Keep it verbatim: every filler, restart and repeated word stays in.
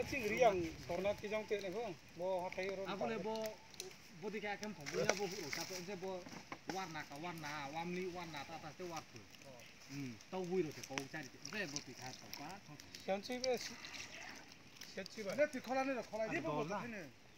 싱그리양 서나 기장 때는 그뭐 하타이로 아고래 뭐 body kayak kan pembunuhnya bu bu tapi ente bu warna ka warna wamli warna ta ta te warna hmm tau bui rồi thì cô trai thì dễ body kayak tau quá 현지에 현지에 내가 콜라네 콜라 이거 뭐